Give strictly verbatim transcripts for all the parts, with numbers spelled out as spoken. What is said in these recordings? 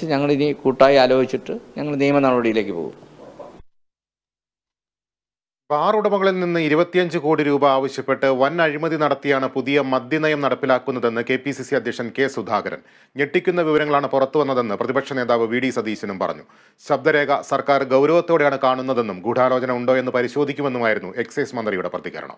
അതനുസരിച്ച് ഞങ്ങളിനി കൂട്ടായി ആലോചിച്ചിട്ട് ഞങ്ങൾ നിയമ നടപടിയിലേക്ക് പോകും. ബാർ ഉടമകളിൽ നിന്ന് ഇരുപത്തിയഞ്ച് കോടി രൂപ ആവശ്യപ്പെട്ട് വൻ അഴിമതി നടത്തിയാണ് പുതിയ മദ്യനയം നടപ്പിലാക്കുന്നതെന്ന് കെ പി സി സി അധ്യക്ഷൻ കെ സുധാകരൻ. ഞെട്ടിക്കുന്ന വിവരങ്ങളാണ് പുറത്തുവന്നതെന്ന് പ്രതിപക്ഷ നേതാവ് വി ഡി സതീശനും പറഞ്ഞു. ശബ്ദരേഖ സർക്കാർ ഗൗരവത്തോടെയാണ് കാണുന്നതെന്നും ഗൂഢാലോചന ഉണ്ടോ എന്ന് പരിശോധിക്കുമെന്നുമായിരുന്നു എക്സൈസ് മന്ത്രിയുടെ പ്രതികരണം.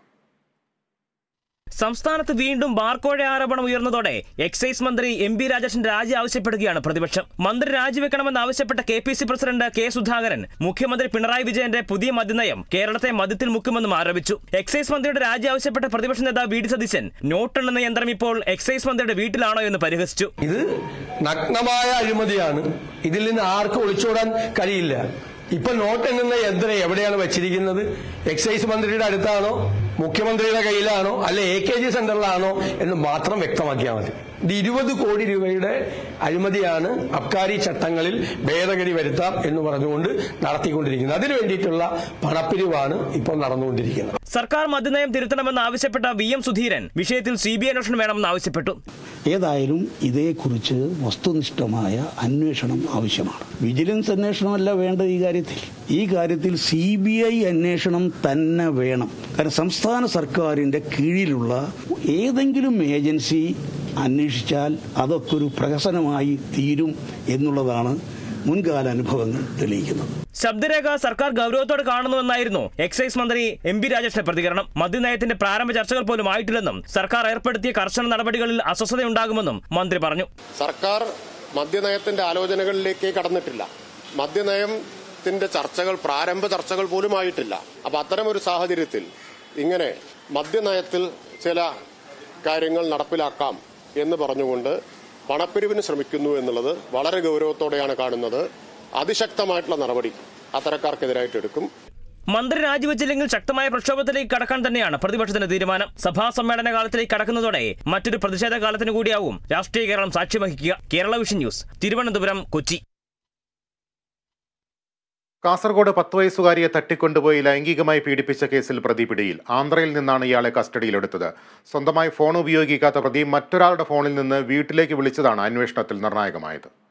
സംസ്ഥാനത്ത് വീണ്ടും ബാർക്കോഴ ആരോപണം ഉയർന്നതോടെ എക്സൈസ് മന്ത്രി എം പി രാജേഷൻ രാജി ആവശ്യപ്പെടുകയാണ് പ്രതിപക്ഷം. മന്ത്രി രാജിവെക്കണമെന്ന് ആവശ്യപ്പെട്ട K P C president K Sudhakaran മുഖ്യമന്ത്രി പിണറായി വിജയന്റെ പുതിയ മദ്യനയം കേരളത്തെ മദ്യത്തിൽ മുക്കുമെന്നും ആരോപിച്ചു. എക്സൈസ് മന്ത്രിയുടെ രാജി ആവശ്യപ്പെട്ട പ്രതിപക്ഷ നേതാവ് വി ഡി സതീശൻ നോട്ടെണ്ണുന്ന യന്ത്രം ഇപ്പോൾ എക്സൈസ് മന്ത്രിയുടെ വീട്ടിലാണോ എന്ന് പരിഹസിച്ചു. ഇത് നഗ്നമായ അഴിമതിയാണ്. ഇതിൽ നിന്ന് ആർക്കും ഒളിച്ചോടാൻ കഴിയില്ല. ഇപ്പൊ നോട്ടെണ്ണുന്ന യന്ത്രം എവിടെയാണ് വെച്ചിരിക്കുന്നത്? എക്സൈസ് മന്ത്രിയുടെ അടുത്താണോ, മുഖ്യമന്ത്രിയുടെ കയ്യിലാണോ, അല്ലെ എ കെ ജി സെന്ററിലാണോ എന്ന് മാത്രം വ്യക്തമാക്കിയാൽ മതി. ഇത് ഇരുപത് കോടി രൂപയുടെ അഴിമതിയാണ് അബ്കാരി ചട്ടങ്ങളിൽ ഭേദഗതി വരുത്താം എന്ന് പറഞ്ഞുകൊണ്ട് നടത്തിക്കൊണ്ടിരിക്കുന്നത്. അതിനു വേണ്ടിയിട്ടുള്ള പണപ്പിരിവാണ് ഇപ്പോൾ നടന്നുകൊണ്ടിരിക്കുന്നത്. സർക്കാർ മദ്യനയം തിരുത്തണമെന്ന് ആവശ്യപ്പെട്ട വി എം സുധീരൻ വിഷയത്തിൽ സി ബി ഐ അന്വേഷണം വേണമെന്ന് ആവശ്യപ്പെട്ടു. ഏതായാലും ഇതേക്കുറിച്ച് വസ്തുനിഷ്ഠമായ അന്വേഷണം ആവശ്യമാണ്. വിജിലൻസ് അന്വേഷണമല്ല വേണ്ടത് ഈ കാര്യത്തിൽ. ഈ കാര്യത്തിൽ സി ബി ഐ അന്വേഷണം തന്നെ വേണം. കാരണം സംസ്ഥാന സർക്കാരിന്റെ കീഴിലുള്ള ഏതെങ്കിലും ഏജൻസി അന്വേഷിച്ചാൽ അതൊക്കെ ഒരു പ്രഹസനമായി തീരും എന്നുള്ളതാണ് മുൻകാല അനുഭവങ്ങൾ തെളിയിക്കുന്നത്. ശബ്ദരേഖ സർക്കാർ ഗൗരവത്തോടെ കാണുന്നുവെന്നായിരുന്നു എക്സൈസ് മന്ത്രി എം പി രാജേഷിന്റെ പ്രതികരണം. മദ്യനയത്തിന്റെ പ്രാരംഭ ചർച്ചകൾ പോലും ആയിട്ടില്ലെന്നും സർക്കാർ ഏർപ്പെടുത്തിയ കർശന നടപടികളിൽ അസ്വസ്ഥതയുണ്ടാകുമെന്നും മന്ത്രി പറഞ്ഞു. സർക്കാർ മദ്യനയത്തിന്റെ ആലോചനകളിലേക്ക് കടന്നിട്ടില്ല. മദ്യനയത്തിന്റെ ചർച്ചകൾ പ്രാരംഭ ചർച്ചകൾ പോലും ആയിട്ടില്ല. അപ്പൊ അത്തരമൊരു സാഹചര്യത്തിൽ ഇങ്ങനെ മദ്യനയത്തിൽ ചില കാര്യങ്ങൾ നടപ്പിലാക്കാം എന്ന് പറഞ്ഞുകൊണ്ട് പണപ്പിരിവിന് ശ്രമിക്കുന്നു എന്നുള്ളത് വളരെ ഗൗരവത്തോടെയാണ് കാണുന്നത്. അതിശക്തമായിട്ടുള്ള നടപടി അത്തരക്കാർക്കെതിരായിട്ട് എടുക്കും. മന്ത്രി രാജിവെച്ചില്ലെങ്കിൽ ശക്തമായ പ്രക്ഷോഭത്തിലേക്ക് കടക്കാൻ തന്നെയാണ് പ്രതിപക്ഷത്തിന്റെ തീരുമാനം. സഭാ സമ്മേളന കാലത്തിലേക്ക് കടക്കുന്നതോടെ മറ്റൊരു പ്രതിഷേധ കാലത്തിന് കൂടിയാവും രാഷ്ട്രീയ കേരളം സാക്ഷ്യം വഹിക്കുക. Kerala vision news, Thiruvananthapuram, Kochi. കാസർഗോഡ് പത്ത് വയസ്സുകാരിയെ തട്ടിക്കൊണ്ടുപോയി ലൈംഗികമായി പീഡിപ്പിച്ച കേസിൽ പ്രതി പിടിയിൽ. ആന്ധ്രയിൽ നിന്നാണ് ഇയാളെ കസ്റ്റഡിയിലെടുത്തത്. സ്വന്തമായി ഫോൺ ഉപയോഗിക്കാത്ത പ്രതി മറ്റൊരാളുടെ ഫോണിൽ നിന്ന് വീട്ടിലേക്ക് വിളിച്ചതാണ് അന്വേഷണത്തിൽ നിർണായകമായത്.